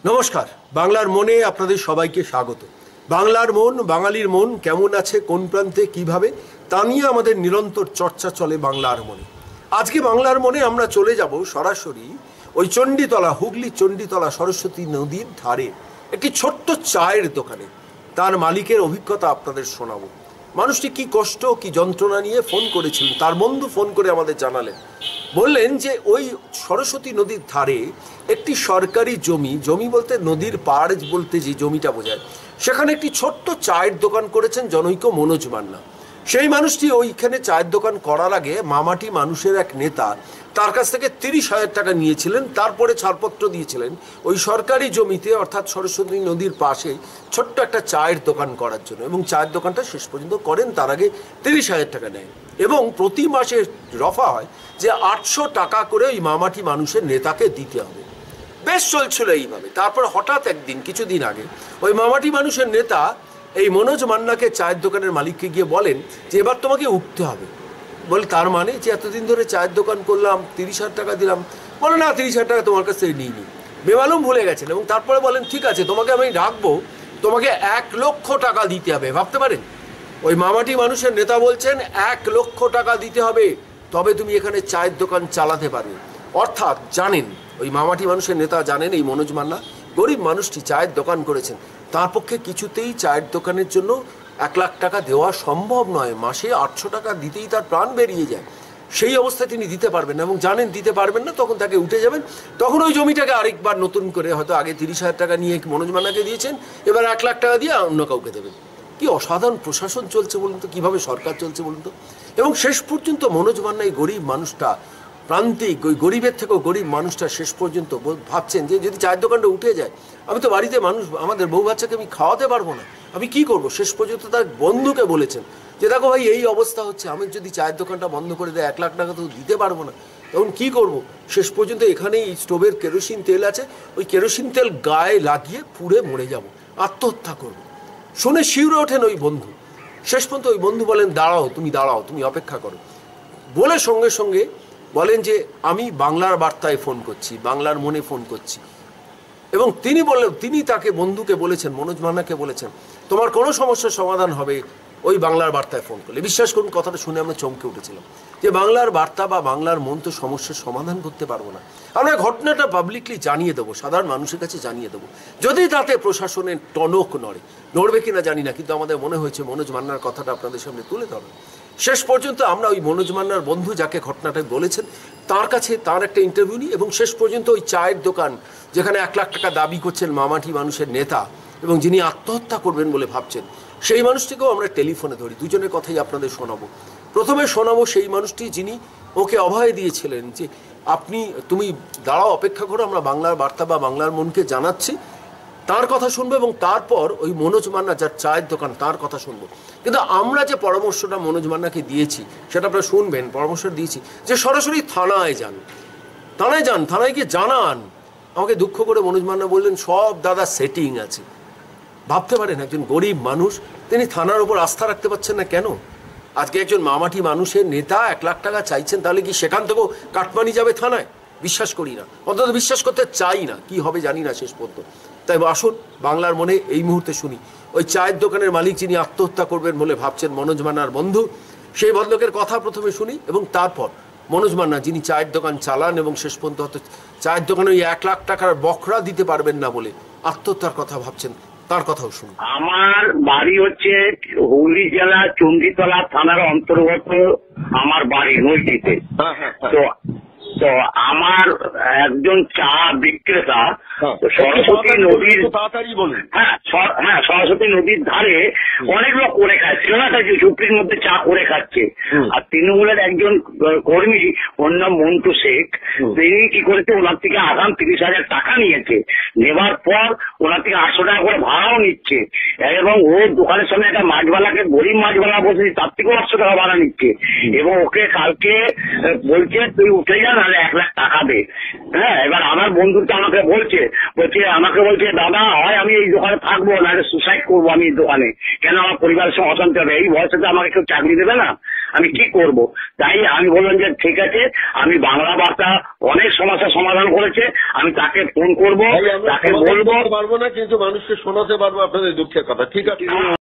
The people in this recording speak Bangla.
নমস্কার, বাংলার মনে আপনাদের সবাইকে স্বাগত। বাংলার মন, বাঙালির মন কেমন আছে, কোন প্রান্তে, কিভাবে, তা নিয়ে আমাদের নিরন্তর চর্চা চলে বাংলার মনে। আজকে বাংলার মনে আমরা চলে যাব সরাসরি ওই চণ্ডীতলা, হুগলি চণ্ডীতলা সরস্বতী নদীর ধারে একটি ছোট্ট চায়ের দোকানে। তার মালিকের অভিজ্ঞতা আপনাদের শোনাবো। মানুষটি কি কষ্ট, কি যন্ত্রণা নিয়ে ফোন করেছিলেন, তার বন্ধু ফোন করে আমাদের জানালেন। বললেন যে ওই সরস্বতী নদীর ধারে একটি সরকারি জমি বলতে নদীর পাড় বলতে যে জমিটা বোঝায়, সেখানে একটি ছোট্ট চায়ের দোকান করেছেন জনৈক মনোজ মান্না। সেই মানুষটি ওইখানে চায়ের দোকান করার আগে মামাটি মানুষের এক নেতা তার কাছ থেকে 30,000 টাকা নিয়েছিলেন, তারপরে ছাড়পত্র দিয়েছিলেন ওই সরকারি জমিতে অর্থাৎ সরস্বতী নদীর পাশে ছোট্ট একটা চায়ের দোকান করার জন্য, এবং চায়ের দোকানটা শেষ পর্যন্ত করেন। তার আগে 30,000 টাকা নেয় এবং প্রতি মাসে রফা হয় যে 800 টাকা করে ওই মামাটি মানুষের নেতাকে দিতে হবে। বেশ চলছিল এইভাবে। তারপর হঠাৎ একদিন, কিছুদিন আগে, ওই মামাটি মানুষের নেতা এই মনোজ মান্নাকে, চায়ের দোকানের মালিককে গিয়ে বলেন যে এবার তোমাকে উঠতে হবে। বলে তার মানে যে এতদিন ধরে চায়ের দোকান করলাম, 30,000 টাকা দিলাম। বলে না, 30,000 টাকা তোমার কাছ থেকে নিইনি। বেমালুম ভুলে গেছেন। এবং তারপরে বলেন ঠিক আছে, তোমাকে আমি রাখবো, তোমাকে 1 লক্ষ টাকা দিতে হবে। ভাবতে পারেন, ওই মামাটি মানুষের নেতা বলছেন 1 লক্ষ টাকা দিতে হবে, তবে তুমি এখানে চায়ের দোকান চালাতে পারবে। অর্থাৎ জানেন, ওই মামাটি মানুষের নেতা জানেন এই মনোজ মান্না গরিব মানুষটি চায়ের দোকান করেছেন, তার পক্ষে কিছুতেই চায়ের দোকানের জন্য 1 লাখ টাকা দেওয়া সম্ভব নয়। মাসে 800 টাকা দিতেই তার প্রাণ বেরিয়ে যায়। সেই অবস্থায় তিনি দিতে পারবেন না, এবং জানেন দিতে পারবেন না, তখন তাকে উঠে যাবেন। তখন ওই জমিটাকে আরেকবার নতুন করে, হয়তো আগে 30,000 টাকা নিয়ে মনোজ মান্নাকে দিয়েছেন, এবার 1 লাখ টাকা দিয়ে অন্য কাউকে দেবেন। কি অসাধারণ প্রশাসন চলছে বলুন তো, কীভাবে সরকার চলছে বলুন তো। এবং শেষ পর্যন্ত মনোজ মান্না, এই গরিব মানুষটা, প্রান্তিক ওই গরিবের থেকেও গরিব মানুষটা শেষ পর্যন্ত ভাবছেন যে যদি চায়ের দোকানটা উঠে যায়, আমি তো বাড়িতে মানুষ, আমাদের বউ বাচ্চাকে আমি খাওয়াতে পারবো না, আমি কি করব। শেষ পর্যন্ত তার বন্ধুকে বলেছেন যে দেখো ভাই, এই অবস্থা হচ্ছে, আমি যদি চায়ের দোকানটা বন্ধ করে দেয় 1 লাখ টাকা তো দিতে পারবো না, তখন কি করব। শেষ পর্যন্ত এখানেই স্টোভের কেরোসিন তেল আছে, ওই কেরোসিন তেল গায়ে লাগিয়ে পুড়ে মরে যাব, আত্মহত্যা করব। শুনে শিউরে ওঠেন ওই বন্ধু। শেষ পর্যন্ত ওই বন্ধু বলেন দাঁড়াও, তুমি অপেক্ষা করো। বলে সঙ্গে সঙ্গে বলেন যে আমি বাংলার বার্তায় ফোন করছি, বাংলার মনে ফোন করছি। এবং তিনি তাকে, বন্ধুকে বলেছেন, মনোজ মান্নাকে বলেছেন, তোমার কোনো সমস্যার সমাধান হবে ওই বাংলার বার্তায় ফোন করলে। বিশ্বাস করুন, কথাটা শুনে আমরা চমকে উঠেছিলাম যে বাংলার বার্তা বা বাংলার মন তো সমস্যার সমাধান করতে পারবো না। আমরা ঘটনাটা পাবলিকলি জানিয়ে দেবো, সাধারণ মানুষের কাছে জানিয়ে দেবো, যদি তাতে প্রশাসনের টনক নড়বে কিনা জানি না, কিন্তু আমাদের মনে হয়েছে মনোজ মান্নার কথাটা আপনাদের সামনে তুলে ধরবে। শেষ পর্যন্ত আমরা ওই মনোজ মান্নার বন্ধু যাকে ঘটনাটা বলেছেন তার কাছে তার একটা ইন্টারভিউ নিই, এবং শেষ পর্যন্ত ওই চায়ের দোকান যেখানে 1 লাখ টাকা দাবি করছেন মামাটি মানুষের নেতা, এবং যিনি আত্মহত্যা করবেন বলে ভাবছেন, সেই মানুষটিকেও আমরা টেলিফোনে ধরি। দুজনের কথাই আপনাদের শোনাবো। প্রথমে শোনাবো সেই মানুষটি যিনি ওকে অভয় দিয়েছিলেন যে তুমি দাঁড়াও, অপেক্ষা করো, আমরা বাংলার বার্তা বা বাংলার মনকে জানাচ্ছি, তার কথা শুনবো। এবং তারপর ওই মনোজ মান্না যার চায়ের দোকান, তার কথা শুনবো। কিন্তু আমরা যে পরামর্শটা মনোজ মান্নাকে দিয়েছি সেটা আপনারা শুনবেন। পরামর্শ দিয়েছি যে সরাসরি থানায় যান, থানায় গিয়ে জানান। আমাকে দুঃখ করে মনোজ মান্না বললেন সব দাদা সেটিং আছে। ভাবতে পারেন, একজন গরিব মানুষ, তিনি থানার উপর আস্থা রাখতে পারছেন না কেন? আজকে একজন মামাটি মানুষের নেতা 1 লাখ টাকা চাইছেন, তাহলে কি সেখান থেকেও কাটমানি যাবে থানায়? বিশ্বাস করি না, অন্তত বিশ্বাস করতে চাই না। কি হবে জানি না শেষ পর্যন্ত। তাই আসুন বাংলার মনে এই মুহূর্তে শুনি ওই চায়ের দোকানের মালিক যিনি আত্মহত্যা করবেন বলে ভাবছেন, মনোজ মান্নার বন্ধু, সেই ভদ্রলোকের কথা প্রথমে শুনি, এবং তারপর মনোজ মান্না যিনি চায়ের দোকান চালান এবং শেষ পর্যন্ত হয়তো চায়ের দোকানে ওই 1 লাখ টাকার বখরা দিতে পারবেন না বলে আত্মহত্যার কথা ভাবছেন, তার কথাও শুনুন। আমার বাড়ি হচ্ছে হুগলি জেলা চণ্ডীতলা থানার অন্তর্গত আমার বাড়ি নৈতিতে। তো তো আমার একজন চা বিক্রেতা সরস্বতী নদীর, তাড়াতাড়ি বলুন। হ্যাঁ সরস্বতী নদীর ধারে অনেক লোক করে খাচ্ছে, না ঝুপড়ির মধ্যে চা করে খাচ্ছে। আর তৃণমূলের একজন কর্মী, ওর নাম মন্টু শেখ, তিনি কি করেছে, ওনার থেকে আগাম 30,000 টাকা নিয়েছে। নেবার পর ওনার থেকে 800 টাকা করে ভাড়াও নিচ্ছে, এবং ওর দোকানের সামনে একটা মাছওয়ালাকে, গরিব মাছওয়ালা বলছে, তার থেকেও 800 টাকা ভাড়া নিচ্ছে। এবং ওকে কালকে বলছে তুই উঠে যা, নাহলে 1 লাখ টাকা দে। হ্যাঁ, এবার আমার বন্ধুটা আমাকে বলছে দাদা, হয় আমি এই দোকানে থাকবো, নাহলে সুসাইড করবো আমি এই দোকানে, কেন আমার পরিবারের সঙ্গে অশান্তি হবে, এই বয়সে তো আমাকে কেউ চাকরি দেবে না। আমি কি করব। তাই আমি বললাম যে ঠিক আছে, আমি বাংলা বার্তা অনেক সমস্যার সমাধান করেছে, আমি তাকে ফোন করব, তাকে বলবো পারবো না, কিন্তু মানুষকে শোনাতে পারবো আপনাদের দুঃখের কথা। ঠিক আছে।